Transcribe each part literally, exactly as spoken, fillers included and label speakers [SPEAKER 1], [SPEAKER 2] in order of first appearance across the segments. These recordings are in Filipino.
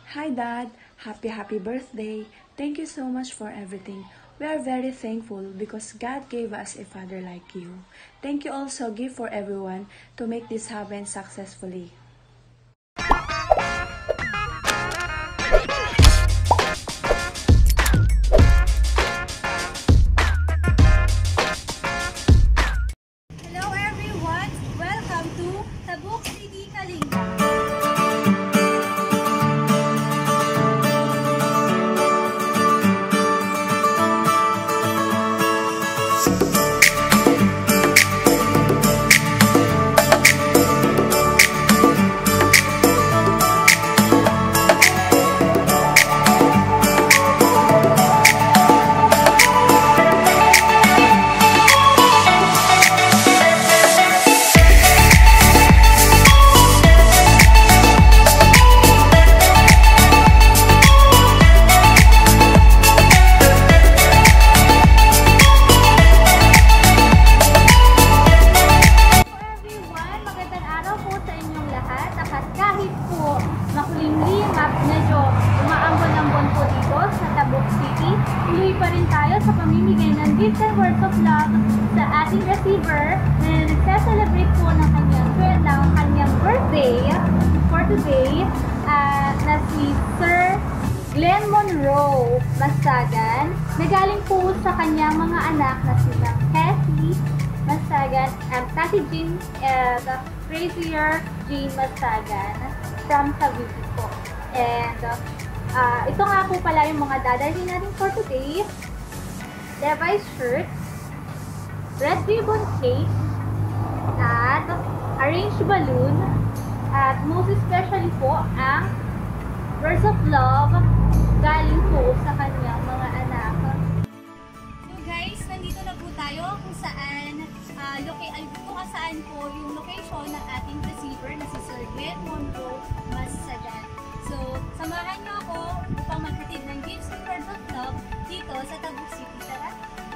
[SPEAKER 1] Hi Dad, happy happy birthday. Thank you so much for everything. We are very thankful because God gave us a father like you. Thank you also give for everyone to make this happen successfully.
[SPEAKER 2] Hello everyone! Welcome to Tabuk City, Kalinga. Kahit po makulimlim at medyo umaambon-ambon po dito sa Tabuk City, tuloy pa rin tayo sa pamimigay ng gifts and words of love sa ating receiver na nagsa-celebrate po ng kanyang, ng kanyang birthday for today uh, na si Sir Glenn Monroe Masagan, na galing po sa kanyang mga anak na sila Cassie Masagan and Tati Jean and uh, Crazier Jean Masagan from Cavite po. And uh, ito nga po pala yung mga dadalhin natin for today. Levi's shirt, red ribbon cake, at arranged balloon, at most especially po ang words of love galing po sa kanyang mga anak. So guys, nandito na po tayo kung saan Uh, loca ay kung saan po yung location ng ating receiver na si Sir Glenn Monroe Masagan. So, samahan niyo ako upang maghatid ng gifts and words of love dito sa Tabuk City. Tara!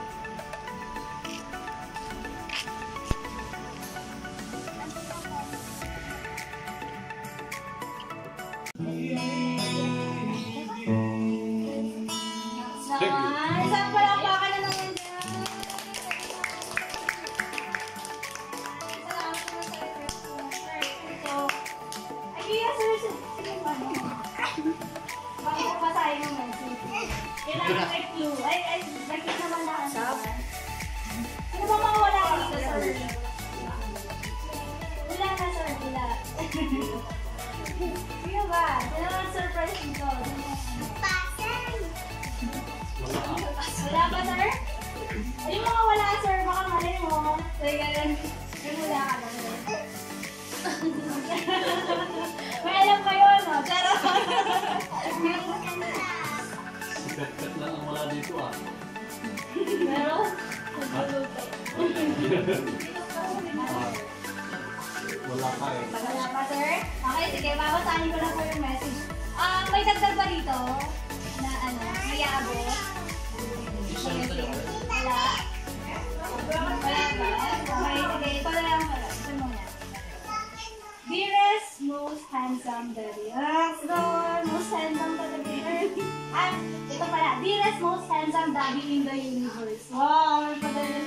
[SPEAKER 2] Nice! Ang palakpakan na naman dyan! Bakit pa tayo naman? Kailangan may clue. Ay, ay, bakit naman na ano? Sino ba mga wala dito, sir? Wala na, sir. Wala. Sino ba? Sino ang surprise dito? Pasan! Wala pa, sir? Ay, yung mga wala, sir. Baka mali mo. Say, ganun. Yung wala ka na, sir. May alam kayo, no? Charot!
[SPEAKER 3] Sikat-kat lang ang wala dito, ah.
[SPEAKER 2] Meron?
[SPEAKER 3] Wala pa eh.
[SPEAKER 2] Wala pa, sir? Okay, sige. Babasahin ko lang po yung message. Ah, may dagdag ba dito? Na ano? May abot? Wala? Wala ba? Okay, sige. Ito na lang pala. Ito muna. Dearest, most handsome daddy. Ah, so, most handsome daddy. Ah, ito pala. Dearest, most handsome daddy in the universe. Wow, may padali.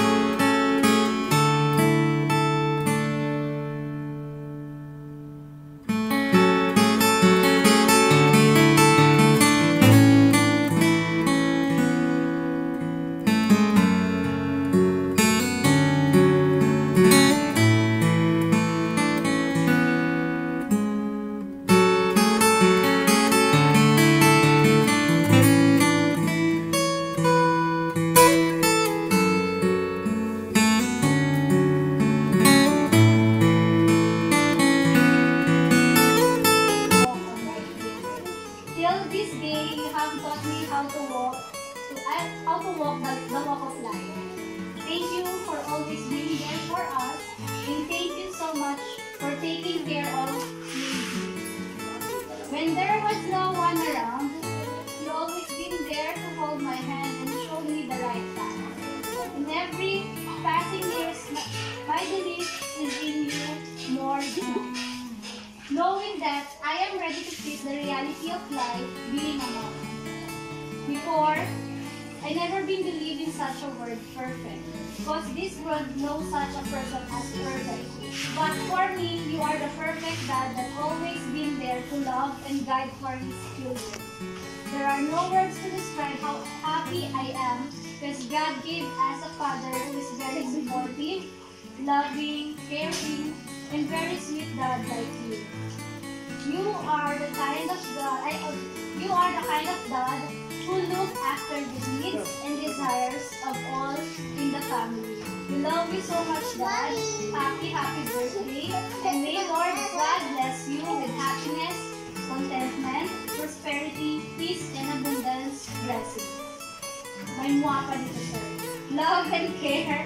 [SPEAKER 2] How to walk the, the walk of life. Thank you for always being there for us, and thank you so much for taking care of me. When there was no one around, you always been there to hold my hand and show me the right path. In every passing years, my belief is in you more now. Knowing that I am ready to fit is the reality of life being a mom. Before, I never been believed in such a word, perfect. Because this world knows such a person as perfect. But for me, you are the perfect dad that always been there to love and guide for his children. There are no words to describe how happy I am because God gave us a father who is very supportive, loving, caring, and very sweet dad like you. You are the kind of God, I, you are the kind of dad who look after the needs and desires of all in the family. We love you so much, Dad. Happy, happy birthday. And may Lord God bless you with happiness, contentment, prosperity, peace, and abundance blessings. May mukha pa dito, sir. Love and care.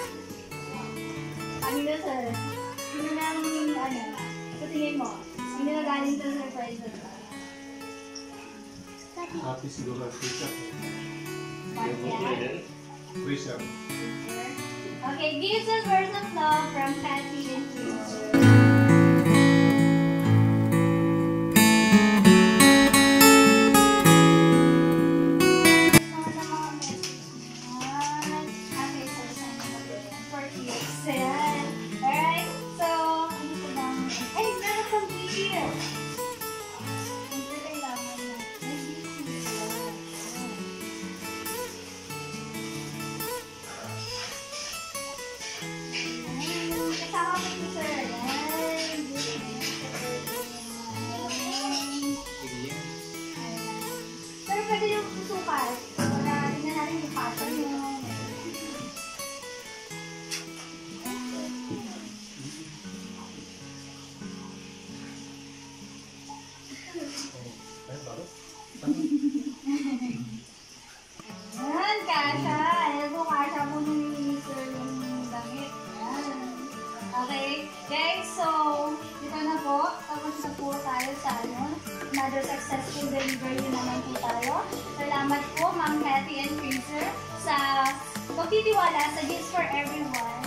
[SPEAKER 2] Ano na, sir? Sino na ang, ano, sa tingin mo? Sino na galing sa surprise na ito?
[SPEAKER 3] Happy siguro ang future.
[SPEAKER 2] Bakit?
[SPEAKER 3] Future.
[SPEAKER 2] Okay, give some words of love from Kathy and Fraser. Yan, kasha. Ayan po, kasha po ni Sir yung damit. Yan. Okay, guys, so, dito na po. Tapos na po tayo sa ano. Another successful delivery naman po tayo. Salamat po, Ma'am Kathy and Fraser, sa pagtitiwala sa Gifts for Everyone.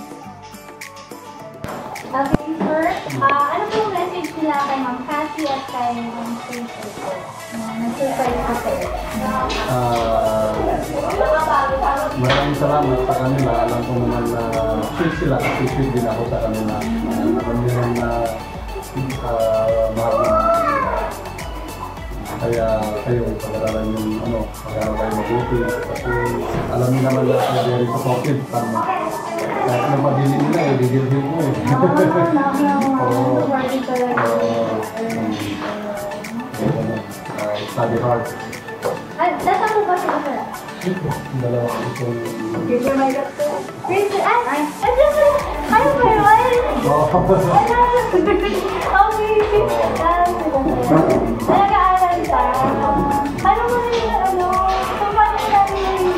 [SPEAKER 2] Okay, sir. Uh, ano po yung message nila kay Ma'am Kathy at kay Ma'am Fraser? Nag-surprise ko sir.
[SPEAKER 3] Ah, maraming salamat sa kanila. Alam ko naman na sweet sila. Kasi sweet din ako sa kanila. Alam nila na uh, mahal naman sila. Kaya kayo, pag-aralan yung ano, pag-aralan kayo mabuti. Kasi alam nila naman na ako very supportive. Tama. Kahit na mabili nila, eh, bigil-bigil mo eh. Oo. Study hard.
[SPEAKER 2] Ay, data mo ba sila sir?
[SPEAKER 3] Dalawa ko ito.
[SPEAKER 2] Picture my God sir. Picture, ay, ay, ay, ay, ba yun? Ay, nag-aaral ka. Ano mo rin, ano, kung paano namin yung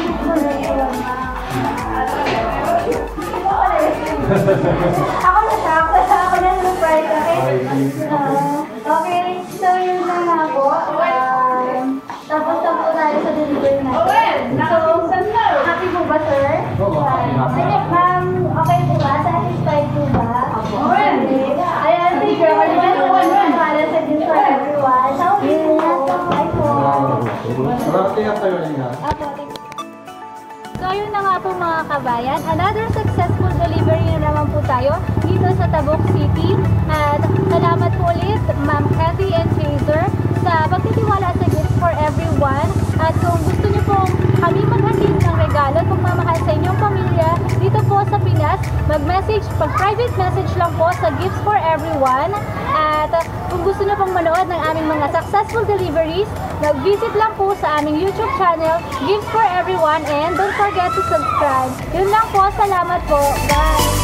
[SPEAKER 2] ako na siya, ako na ako na surprise, okay? Okay, so yun na nga po. Tapos na po tayo sa delivery natin. So, happy po ba, sir?
[SPEAKER 3] Oo, happy, happy.
[SPEAKER 2] Ma'am, okay po ba? Satisfied po ba? Okay. Ayan, thank you very much po para sa Gifts for Everyone. Sa ulit po. Bye po.
[SPEAKER 3] Marami nga tayo rin nga.
[SPEAKER 2] Apo, thank you. So, yun na nga po mga kabayan. Another successful delivery na naman po tayo dito sa Tabuk City. At salamat po ulit, Ma'am Kathy and Fraser, sa pagtitiwala sa Gifts for Everyone. At kung gusto niyo pong kami maghatid ng regalo at pagmamahal sa inyong pamilya dito po sa Pinas, mag-message, pag-private message lang po sa Gifts for Everyone. At uh, kung gusto niyo pong manood ng aming mga successful deliveries, mag-visit lang po sa aming YouTube channel, Gifts for Everyone, and don't forget to subscribe. Yun lang po, salamat po. Bye!